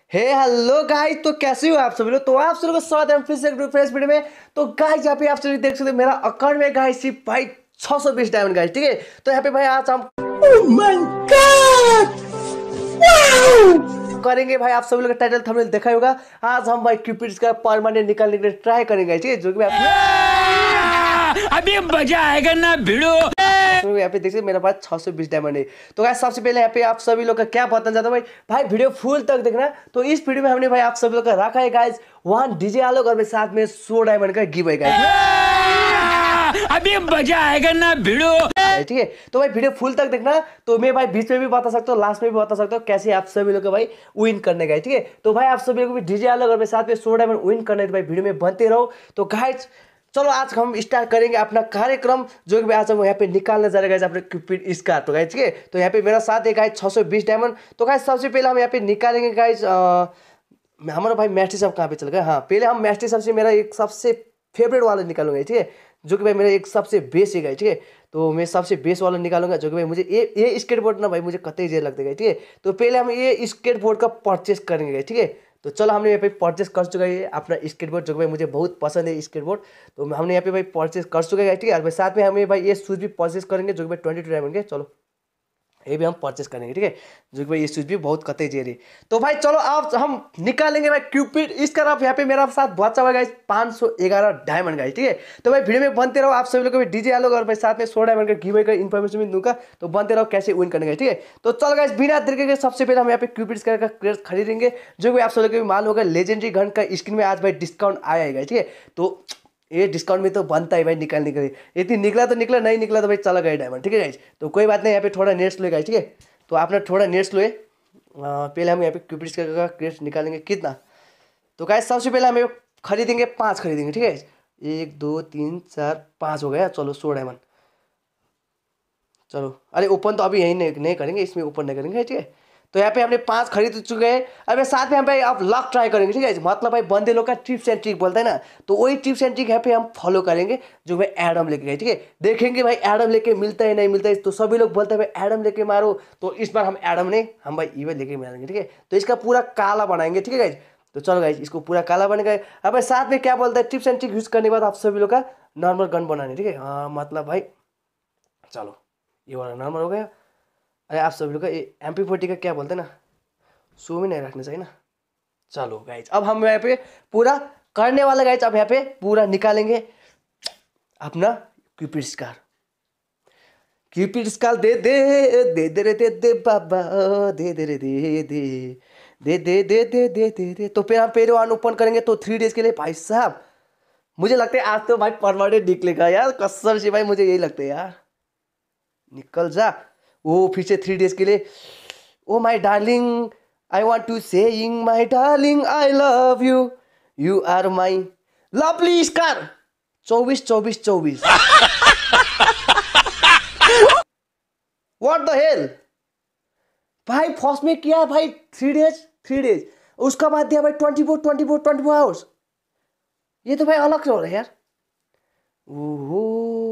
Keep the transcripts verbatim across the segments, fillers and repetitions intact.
हे hello guys, तो कैसे हो आप सभी लोग। तो आप सभी लोग स्वागत है फिर से एक फ्रेश वीडियो में। तो गाइस यहाँ पे आप सभी देख सकते हो मेरा अकाउंट में गाइस सिर्फ भाई छह सौ बीस डायमंड गाइस, ठीक है। तो यहाँ पे भाई आज हम oh my God! wow! करेंगे भाई, आप सभी लोग का टाइटल थंबनेल देखा होगा। आज हम भाई क्यूपिड का परमानेंट निकालने के लिए ट्राई करेंगे, ठीक है। जो कि अभी मजा आएगा ना भिड़ो। यहाँ पे देखिए मेरे पास छह सौ बीस डायमंड है। तो गाइस सबसे पहले यहाँ पे आप सभी लोग का क्या बताना चाहता हूँ भाई भाई वीडियो फुल तक देखना। तो इस वीडियो में हमने भाई आप सभी लोग का रखा है गाइस वन डीजे आलोक और साथ में सौ डायमंड का गिव है गाइस। अभी मजा आएगा ना भिड़ो, ठीक है। तो भाई वीडियो फुल तक देखना। तो मैं भाई बीच में भी बता सकता हूँ, लास्ट में भी बता सकता हूँ कैसे आप सभी लोग भाई विन करने गए, ठीक है। तो भाई आप सभी लोग भी डीजे आलोक और साथ में सौ डायमंड विन करने तो भाई वीडियो में बनते रहो। तो गाइस चलो आज हम स्टार्ट करेंगे अपना कार्यक्रम, जो कि आज हम यहाँ पे निकालने जा रहे हैं अपने क्यूपिड स्कार। तो गाइस ठीक है, तो यहाँ पे मेरा साथ है गाइस छह सौ बीस डायमंड। तो गाइस सबसे पहले हम यहाँ पे निकालेंगे गाइस हमारा भाई मैस्टी सब कहाँ पे चल गया। हाँ पहले हम मैस्टी सबसे मेरा एक सबसे फेवरेट वाला निकालूंगा, ठीक है, जो कि भाई मेरा एक सबसे बेस्ट है, ठीक है। तो मैं सबसे बेस्ट वाला निकालूंगा, जो कि भाई मुझे ये ये स्केटबोर्ड ना भाई मुझे कतई जेल लगता है, ठीक है। तो पहले हम ये स्केटबोर्ड का परचेस करेंगे, ठीक है। तो चलो हमने यहाँ पे परचेस कर चुका है अपना स्केटबोर्ड, जो कि भाई मुझे बहुत पसंद है स्केटबोर्ड। तो हमने यहाँ पे भाई परचेस कर चुका है, ठीक है। और साथ में हमें भाई ये शूज भी परचेस करेंगे, जो कि भाई ट्वेंटी टू डायमंड के। चलो ये भी हम परचेस करेंगे, ठीक है, जो कि भाई ये शूज भी बहुत कतई जे रही। तो भाई चलो आप हम निकालेंगे भाई क्यूपिड इसका। आप यहाँ पे मेरा साथ बचा हुआ गाइस पाँच सौ ग्यारह डायमंड गाइस, ठीक है। तो भाई वीडियो में बनते रहो, आप सभी लोग डीजे आलोग और भाई साथ में सौ डायमंड का गिव का इन्फॉर्मेशन भी दूंगा। तो बनते रहो कैसे विन करने, ठीक है। तो चल गाइस बिना देर के सबसे पहले हम यहाँ पे क्यूपिड का क्रेज खरीदेंगे, जो कि आप सभी लोग मालूम होगा लेजेंडरी गन का स्किन में आज भाई डिस्काउंट आएगा, ठीक है। तो ये डिस्काउंट में तो बनता है भाई निकालने के लिए। यदि निकला तो निकला, नहीं निकला तो भाई चला गया डायमंड, ठीक है गाइस। तो कोई बात नहीं, यहाँ पे थोड़ा नेट्स लो गाइस, ठीक है। तो आपने थोड़ा नेट्स लो। पहले हम यहाँ पे क्यूपिड का क्रेज निकालेंगे कितना। तो गाइस सबसे पहले हमें खरीदेंगे पाँच खरीदेंगे, ठीक है। एक दो तीन चार पाँच हो गया। चलो सौ डायमंड। चलो अरे ओपन तो अभी यही नहीं, नहीं करेंगे, इसमें ओपन नहीं करेंगे, ठीक है। तो यहाँ पे हमने पांच खरीद चुके हैं। अब साथ में हम भाई आप लक ट्राई करेंगे, ठीक है। मतलब भाई बंदे लोग का टिप्स एंड ट्रिक बोलते हैं ना, तो वही टिप्स एंड ट्रिक यहाँ पे हम फॉलो करेंगे, जो भाई एडम लेके गए, ठीक है। देखेंगे भाई एडम लेके मिलता है नहीं मिलता है। तो सभी लोग बोलते हैं भाई एडम लेके मारो, तो इस बार हम एडम नहीं, हम भाई ईवे लेके मारेंगे, ठीक है। तो इसका पूरा काला बनाएंगे, ठीक है गाइज। तो चलो गाइज इसको पूरा काला बनेगा। अब साथ में क्या बोलता है टिप्स एंड ट्रिक यूज करने के बाद आप सभी लोग का नॉर्मल गन बनाने, ठीक है। हाँ मतलब भाई चलो ये वाला नॉर्मल हो गया। अरे आप सभी लोग का एम पी फोर्टी का क्या बोलते हैं ना, शो में नहीं रखना चाहिए ना। चलो गाइज अब हम यहाँ पे पूरा करने वाले गाइज, अब यहाँ पे पूरा निकालेंगे अपना क्यूपिड स्कार। क्यूपिड स्कार दे दे दे दे रे दे दे बाबा दे दे रे दे दे दे दे दे दे दे दे दे। तो फिर हम पहले वन ओपन करेंगे तो थ्री डेज के लिए भाई साहब मुझे लगता है आज तो भाई परमानेंट निकलेगा यार, कसम से भाई मुझे यही लगता है यार। निकल जा वो फिर से थ्री डेज के लिए। Oh my darling I want to saying my darling I love you, you are my lovely scar। चौबीस चौबीस चौबीस What the hell भाई फर्स्ट में किया भाई थ्री डेज थ्री डेज उसका बाद दिया भाई twenty four twenty four twenty four hours. ये तो भाई अलग से हो रहा है यार। ओहो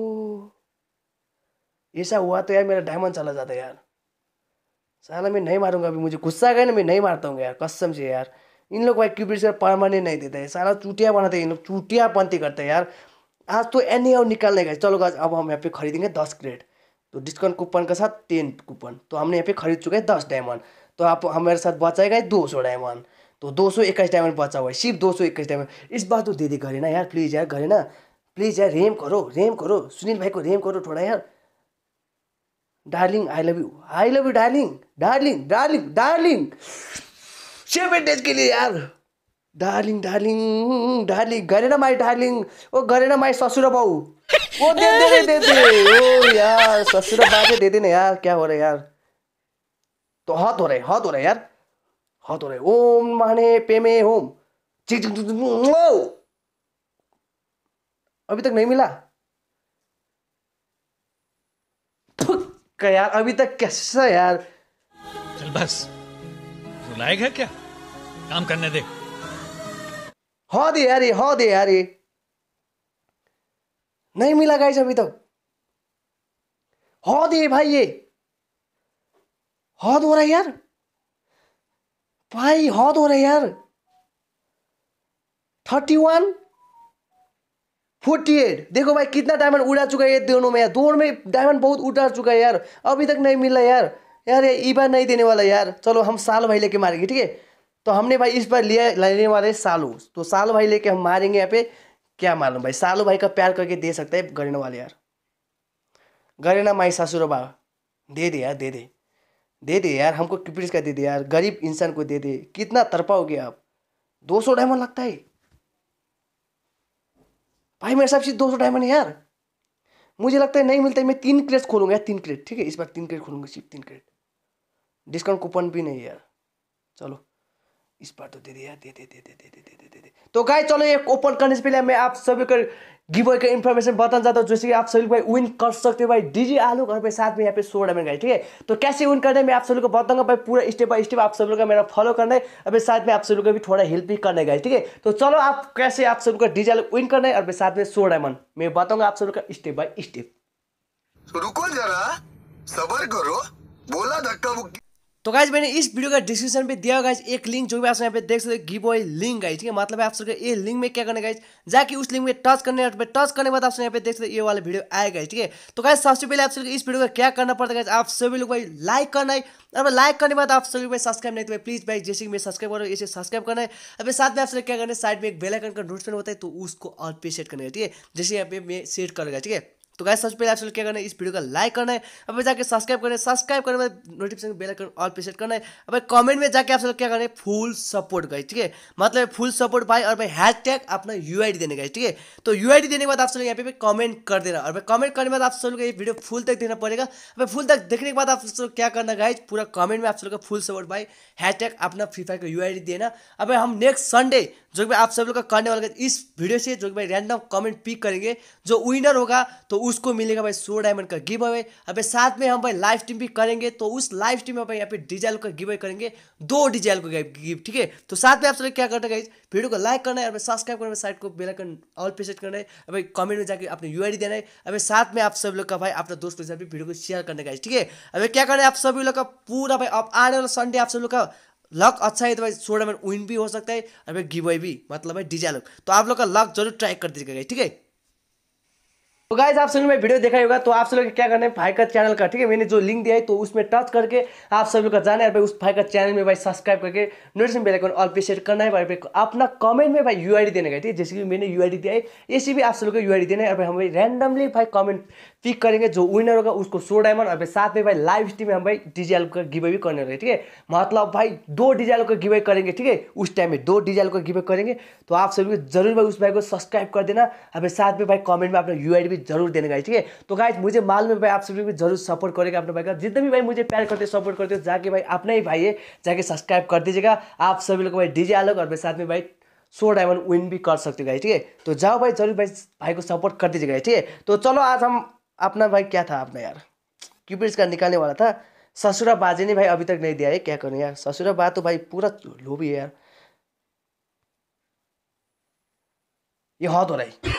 ऐसा हुआ तो यार मेरा डायमंड चला जाता है यार। साला मैं नहीं मारूंगा, अभी मुझे गुस्सा आ गया ना, मैं नहीं मारता हूँ यार कसम से यार। इन लोग भाई क्यूपिड से परमानेंट नहीं देते हैं, साला चूटिया बनाते हैं इन लोग, चूटिया पंती करते हैं यार। आज तो एनी और निकालने का। चलो गाइस अब हम यहाँ पे खरीदेंगे दस क्रेड, तो डिस्काउंट कूपन के साथ टेन कूपन। तो हमने यहाँ पे खरीद चुके हैं दस डायमंड। तो आप हमारे साथ बचाएगा दो सौ डायमंड, तो दो सौ इक्कीस डायमंड बचा हुआ है, सिर्फ दो सौ इक्कीस डायमंड। इस बार तो दे दे गरेना यार, प्लीज़ यार गरेना प्लीज़ यार, रेम करो रेम करो सुनील भाई को रेम करो थोड़ा यार। Darling I love you I love you darling darling darling darling seven days के लिए यार। Darling darling darling Garena my darling, oh Garena my ससुरा बाऊ, ओ दे दे दे दे ओ यार ससुरा बाबे दे देना यार। क्या हो रहा है यार, तो हाथ हो रहे हाथ हो रहे यार हाथ हो रहे। ओम माने पेमे होम चिक अभी तक नहीं मिला का यार, अभी तक कैसा यार। चल बस रुलाएगा है क्या, काम करने दे। हो दे यार ये हो दे यार ये नहीं मिला गाइस अभी तक। हो दे भाई ये हद हो रहा है यार। भाई हद हो रहा है यार। थर्टी वन फोर्टी एट देखो भाई कितना डायमंड उड़ा चुका है ये दोनों में यार। दोनों में डायमंड बहुत उड़ा चुका है यार, अभी तक नहीं मिला यार। यार ये ई बार नहीं देने वाला यार। चलो हम साल भाई लेके मारेंगे, ठीक है। तो हमने भाई इस बार लिया लेने वाले सालू, तो सालू भाई लेके हम मारेंगे यहाँ पे। क्या मालूम भाई, सालू भाई का प्यार करके दे सकता है गरेना वाले यार। गरेना माई ससुर बा दे दे यार, दे दे दे दे यार, हमको किप्रिस का दे दे यार, गरीब इंसान को दे दे। कितना तरपा हो गया आप। दो सौ डायमंड लगता है भाई मेरे हिसाब से, दो सौ डायमंड है यार। मुझे लगता है नहीं मिलता है। मैं तीन क्रेट खोलूंगा यार, तीन क्रेट, ठीक है। इस बार तीन क्रेट खोलूंगा, सिर्फ तीन क्रेट। डिस्काउंट कूपन भी नहीं यार। चलो इस बार तो दे दे यार, दे दे दे दे दे दे दे दे दे। तो गाइस चलो ये ओपन करने से पहले मैं आप सभी को गिव अवे का इन्फॉर्मेशन बताना चाहता हूँ, जैसे कि आप सभी भाई विन कर सकते हो भाई डीजे आलोक और भाई साथ में यहाँ पे सौ डायमंड गाइस, ठीक है। तो कैसे विन करना है मैं आप सभी को बताऊंगा भाई, पूरा स्टेप बाय स्टेप आप सभी का मेरा फॉलो करना है। अभी साथ में आप सभी को भी थोड़ा हेल्प भी करना है गाइस, ठीक है। तो चलो आप कैसे आप सभी का डीजे आलोक विन करना है और साथ में सौ डायमंड मैं बताऊंगा आप सभी का स्टेप बाय स्टेप। रुको जरा, सबर करो, बोला धक्का मुक्की। तो गाइज मैंने इस वीडियो का डिस्क्रिप्शन पे दिया गाइज एक लिंक, जो भी आप यहाँ पे देख सकते हो गिव अवे लिंक गाइज, ठीक है। मतलब आप सबके ये लिंक में क्या करना गाइज, जाके उस लिंक में टच करने पे टच करने के बाद आप यहाँ पे देख सकते हो ये वाला वीडियो आएगा, ठीक है। तो गाइज सबसे पहले आप सबके इस वीडियो का क्या करना पड़ता है गाइज, आप सभी लोग भाई लाइक करना है। अब लाइक करने के बाद आप सभी भाई सब्सक्राइब नहीं तो भाई प्लीज भाई जैसे कि मैं सब्सक्राइब करो ऐसे सब्सक्राइब करना है। अब साथ में आप क्या करना है, साइड में एक बेल आइकन का नोटिफिकेशन होता है तो उसको ऑल पे सेट करना है, ठीक है। जैसे यहाँ पे मैं सेट करेगा, ठीक है। तो गाइस सबसे पहले आपसे क्या करना है, इस वीडियो का लाइक करना है, अब जाके सब्सक्राइब करना है, सब्सक्राइब करने के बाद नोटिफिकेशन बेल आइकन ऑल पे सेट करना है। अब कमेंट में जाके आपसे क्या करना है, फुल सपोर्ट गाइस, ठीक है। मतलब फुल सपोर्ट भाई और भाई हैशटैग अपना यूआईडी देने गाइस, ठीक है। तो यूआईडी देने के बाद आप सब यहाँ पे कमेंट कर देना और कमेंट करने के बाद आप सब लोग ये वीडियो फुल तक देखना पड़ेगा। अब फुल तक देखने के बाद आप सब क्या करना गाइस, पूरा कमेंट में आप सब का फुल सपोर्ट भाई हैशटैग अपना फ्री फायर का यूआईडी देना। अब हम नेक्स्ट संडे जो कि आप सब लोग का करने वाला इस वीडियो से, जो कि भाई रैंडम कमेंट पिक करेंगे, जो विनर होगा तो उसको मिलेगा भाई सौ डायमंड का गिव अवे। अब साथ में हम भाई लाइव स्ट्रीम भी करेंगे, तो उस लाइव स्ट्रीम में भाई यहाँ पे डीजे का गिव अवे करेंगे, दो डीजे को गिव, ठीक है। तो साथ में आप सब क्या करना है, वीडियो को लाइक करना है और सब्सक्राइब करना है, साइड को बेल आइकन ऑल पे सेट करना है। अब कमेंट में जाके अपने यूआईडी देना है। अब साथ में आप सब लोग का भाई अपना दोस्तों के साथ भी वीडियो को शेयर करने का, ठीक है। अब क्या करना है आप सभी लोग का पूरा भाई अब आने वाला संडे आप सब लोग का लक अच्छा है तो भाई सौ डायमंड विन भी हो सकता है और भाई गिव अवे भी, मतलब भाई डीजे लोग। तो आप लोग का लक जरूर ट्राई कर दीजिएगा, ठीक है। तो गाइस आप सभी में वीडियो देखा ही होगा, तो आप सभी लोग क्या करना है, भाई का चैनल का, ठीक है, मैंने जो लिंक दिया है तो उसमें टच करके आप सभी लोग का जाना है भाई उस भाई का चैनल में भाई सब्सक्राइब करके नोटिफिकेशन बेल आइकन ऑल पे सेट करना है भाई। अपना कमेंट में भाई यूआईडी देने का, ठीक है। जैसे कि मैंने यूआईडी दिया है ऐसे भी आप सभी लोग को यूआईडी देना है और भाई हम भाई रैंडमली भाई कमेंट पिक करेंगे, जो विनर होगा उसको सौ डायमंड और साथ में भाई लाइव स्ट्रीम में हम भाई डीजे का गिव अवे करने वाले, ठीक है। मतलब भाई दो डीजे का गिव अवे करेंगे, ठीक है। उस टाइम में दो डीजे का गिव अवे करेंगे, तो आप सभी को जरूर भाई उस भाई को सब्सक्राइब कर देना और साथ में भाई कमेंट में अपना यूआईडी भी जरूर देने का, ठीक है। तो गाइस मुझे मालूम है भाई आप सभी भी जरूर सपोर्ट करेगा अपने भाई का, जितने भी भाई मुझे प्यार करते हो सपोर्ट करते हो, जाके भाई अपना ही भाई है जाके सब्सक्राइब कर दीजिएगा। आप सभी लोग भाई डीजे आलोक और साथ में भाई सौ डायमंड विन भी कर सकते हो, ठीक है। तो जाओ भाई जरूर भाई भाई को सपोर्ट कर दीजिएगा, ठीक है। तो चलो आज हम अपना भाई क्या था अपना यार क्यूपिड्स का निकालने वाला था, ससुरा बाजे ने भाई अभी तक नहीं दिया है, क्या करें यार। ससुरा बा तो भाई पूरा लोभी है यार, ये हद हो रहा है।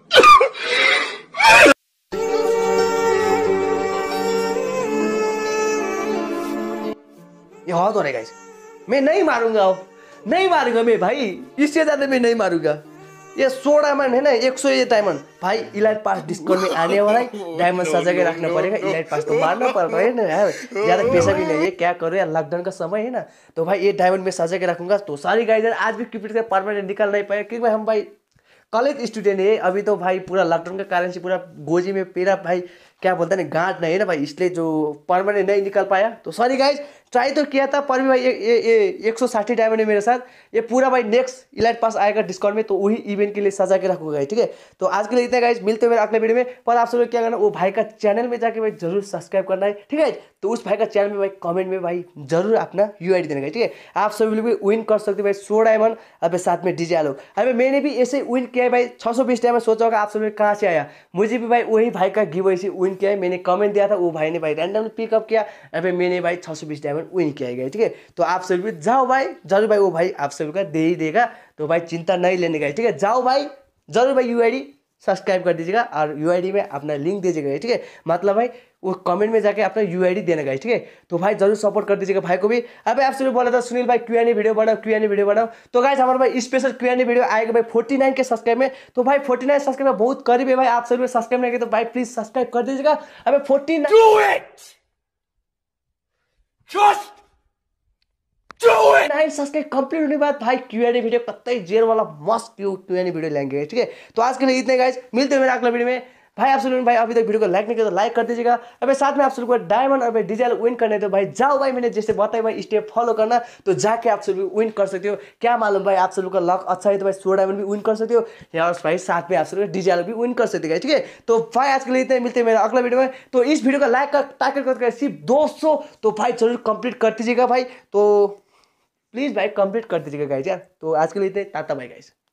ये हद हो रहा है गाइस, मैं नहीं मारूंगा, अब नहीं मारूंगा मैं भाई, इससे ज्यादा मैं नहीं मारूंगा। ये सौ डायमंड है ना, एक सौ ये डायमंड भाई इलाइट पास डिस्काउंट में आने वाला है, डायमंड सजा के रखना पड़ेगा। इलाइट पास तो मारना पड़ रहा है ना यार, ज्यादा पैसा भी नहीं है, क्या करो यार लॉकडाउन का समय है ना, तो भाई ये डायमंड में सजा के रखूंगा। तो सारी गाइस आज भी क्यूपिड से परमानेंट निकाल नहीं पाए, क्योंकि भाई हम भाई कॉलेज स्टूडेंट है अभी, तो भाई पूरा लॉकडाउन के कारण से पूरा गोजी में पेरा भाई क्या बोलते हैं ना गांठ नहीं है ना भाई, इसलिए जो परमानेंट नहीं निकल पाया। तो सॉरी गाइज, ट्राई तो किया था पर भी भाई ये ये एक सौ साठी डायमंड है मेरे साथ, ये पूरा भाई नेक्स्ट इलाइट पास आएगा डिस्काउंट में, तो वही इवेंट के लिए सजा के रखूंगा, ठीक है। तो आज के लिए इतना गाइज, मिलते हुए अगले वीडियो में। पर आप सब लोग क्या करना, वो भाई का चैनल में जाके भाई जरूर सब्सक्राइब करना है, ठीक है। तो उस भाई का चैनल में भाई कमेंट में भाई जरूर अपना यूआईडी देना है, ठीक है। आप सभी लोग भी विन कर सकते भाई सौ डायमंड, अब साथ में डीजे आलो। अभी मैंने भी ऐसे विन किया है भाई छः सौ बीस डायमंड, सोचा होगा आप सब लोग कहाँ से आया, मुझे भी भाई वही भाई का गिव अवे से विन किया है, मैंने कमेंट दिया था, वो भाई ने भाई रैंडमली पिकअप किया, अभी मैंने भाई छः सौ बीस डायमंड विन किया गया, ठीक है। तो आप सभी भी जाओ भाई जरूर भाई, वो भाई आप सभी का दे ही देगा, तो भाई चिंता नहीं लेने का, ठीक है। जाओ भाई जरूर भाई यूआईडी सब्सक्राइब कर दीजिएगा और यूआईडी में अपना लिंक दीजिएगा, ठीक है। मतलब भाई वो कमेंट में जाके अपना यूआईडी देना गाइस, ठीक है। तो भाई जरूर सपोर्ट कर दीजिएगा भाई को भी। अबे आप सभी बोला था सुनील भाई क्यूएनए वीडियो बनाओ, क्यूएनए वीडियो बनाओ, तो गाइस हमारा भाई स्पेशल क्यूएनए वीडियो आएगा भाई उनचास के सब्सक्राइब में। तो भाई उनचास सब्सक्राइब बहुत करीब है भाई, आप सभी सब्सक्राइब नहीं किए तो भाई प्लीज सब्सक्राइब कर दीजिएगा। अबे उनचास do it just do it nine subscribe complete होने के बाद भाई क्यूएनए वीडियो कतई जेर वाला मस्त क्यूएनए वीडियो लेंगे, ठीक है। तो आज के लिए इतने गाइस, मिलते हैं मेरे अगला वीडियो में। भाई आप सभी भाई अभी तक वीडियो को लाइक नहीं किया तो लाइक कर दीजिएगा। अबे साथ में आप सभी को डायमंड और भाई डीजेल विन करने तो भाई जाओ भाई, मैंने जैसे बताया भाई स्टेप फॉलो करना, तो जाके आप सभी विन कर सकते हो। क्या मालूम भाई आप सभी का लक अच्छा है तो भाई सौ डायमंड भी विन कर सकते हो, या भाई साथ में आप सभी डीजेल भी विन कर सकते हो, ठीक है। तो भाई आज के लिए इतने, मिलते हैं मेरा अगला वीडियो में। तो इस वीडियो का लाइक टारगेट करके सिर्फ दो सौ तो भाई जरूर कंप्लीट कर दीजिएगा भाई, तो प्लीज भाई कंप्लीट कर दीजिएगा गाइस यार। तो आज के लिए इतने, टाटा बाय गाइस।